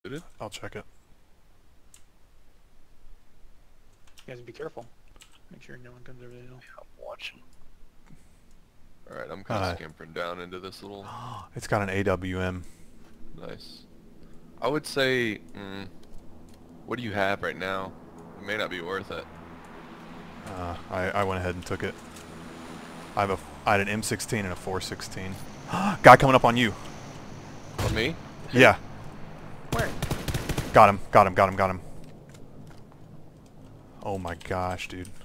Did it? I'll check it. You guys be careful. Make sure no one comes over the hill. I'm watching. Alright, I'm kind of scampering down into this little... It's got an AWM. Nice. I would say... what do you have right now? It may not be worth it. I went ahead and took it. I had an M16 and a 416. Guy coming up on you. On me? Yeah. Where? Got him. Got him. Got him. Got him. Oh my gosh, dude.